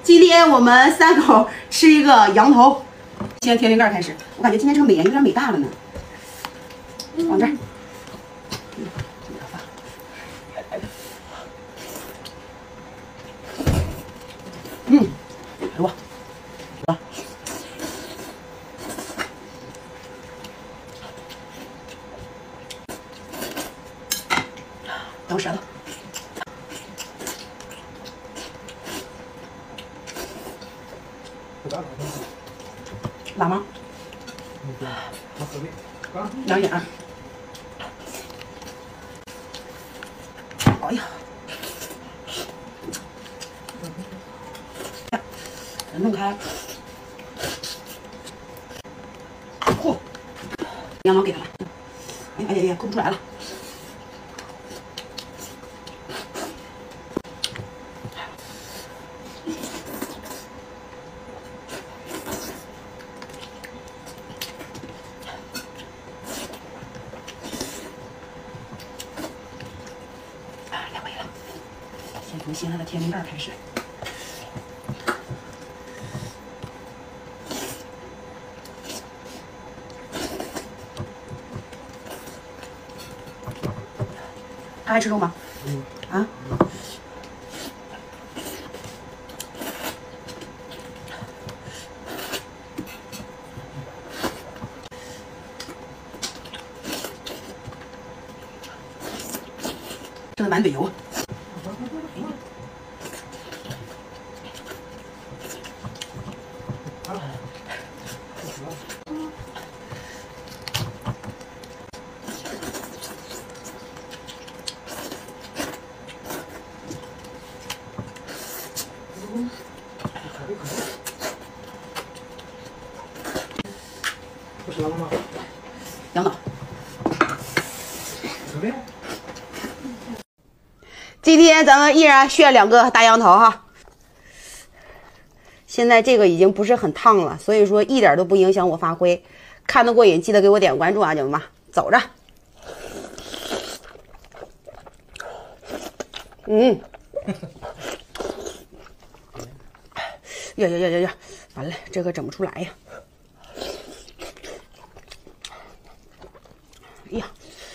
今天我们3口吃一个羊头，先天灵盖开始。我感觉今天这个美颜有点美大了呢，往这儿。哎呦我，等我舌头。 辣吗？2眼。哎呀，弄开。嚯，羊毛给他了。哎呀，抠不出来了。 先从现在的天灵盖开始，他爱吃肉吗？啊？这个满嘴油。 不吃了吗？ 羊脑。 准备。 今天咱们依然炫2个大羊头哈。现在这个已经不是很烫了，所以说一点都不影响我发挥。看得过瘾，记得给我点关注啊，姐妹们，走着。呀，完了，这个整不出来呀。 哎呀，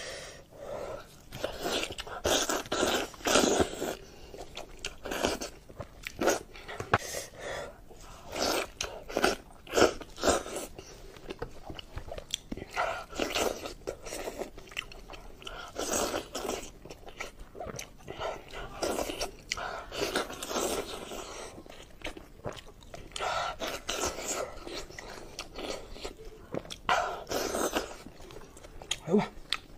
哎呦我。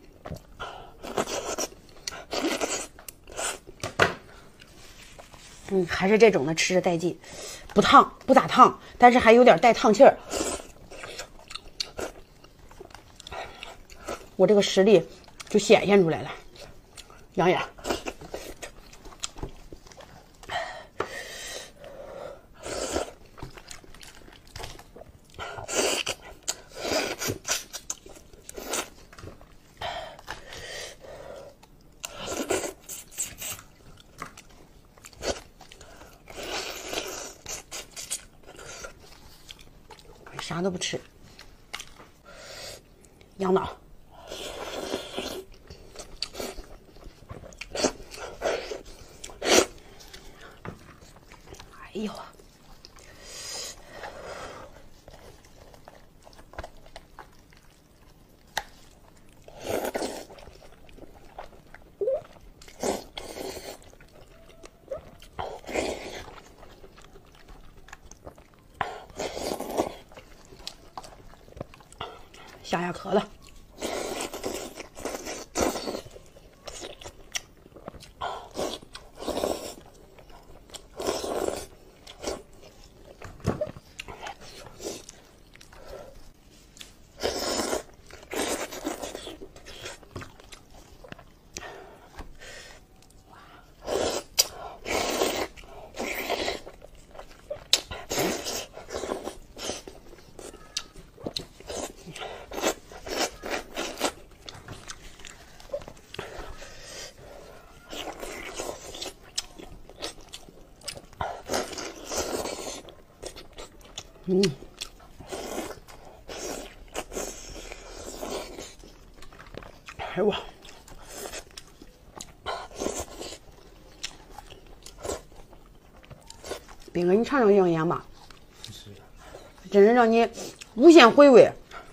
还是这种的吃着带劲，不烫不咋烫，但是还有点带烫气儿。我这个实力就显现出来了，养眼。啥都不吃，羊脑。哎呦！下下壳子， 哎呦，斌哥，你尝尝这种盐吧，真是让你无限回味。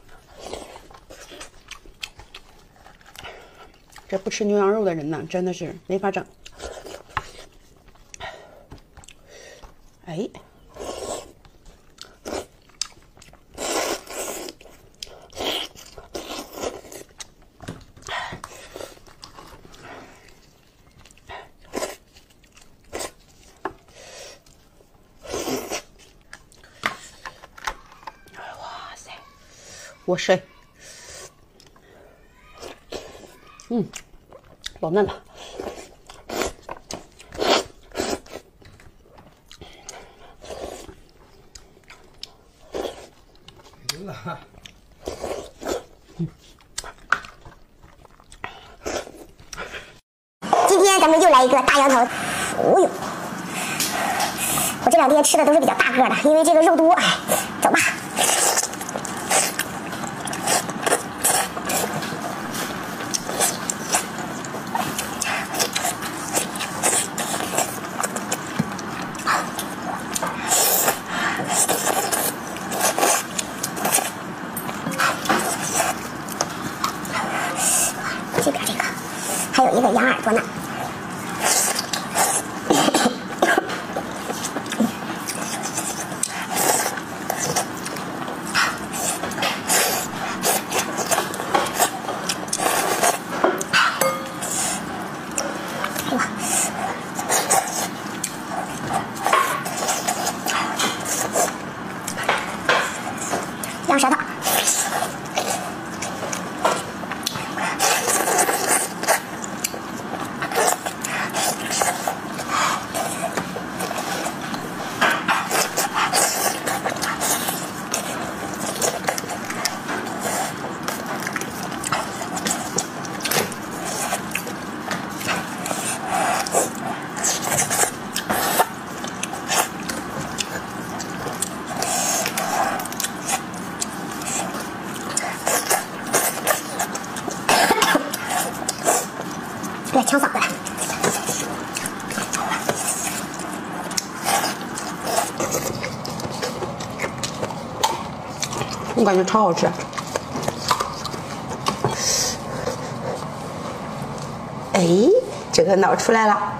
这不吃牛羊肉的人呢，真的是没法整。哎。我谁？老嫩了。 今天咱们又来一个大羊头。哦呦，我这两天吃的都是比较大个的，因为这个肉多。哎，走吧。这个，还有一个羊耳朵呢。羊舌头。对，呛嗓子了。 我感觉超好吃。哎，这个脑出来了。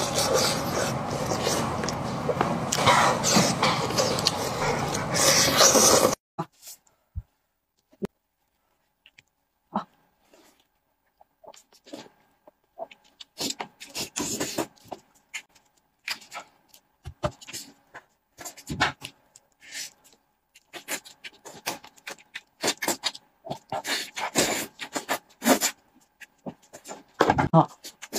好，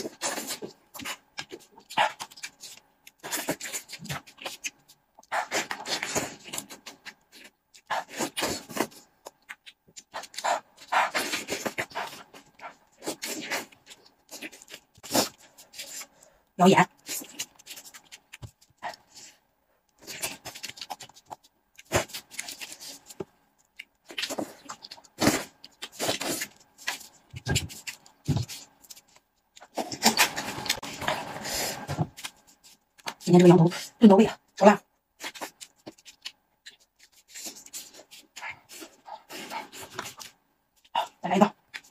咬眼。今天这个羊头炖到位啊，熟了。再来一道。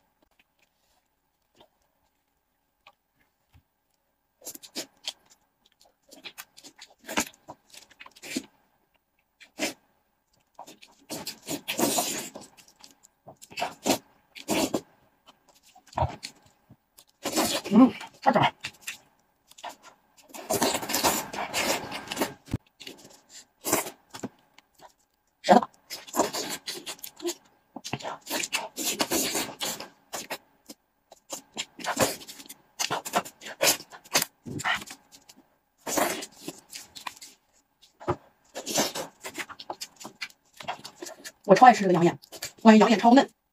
太整。舌头。我超爱吃这个羊眼，我感觉羊眼超嫩。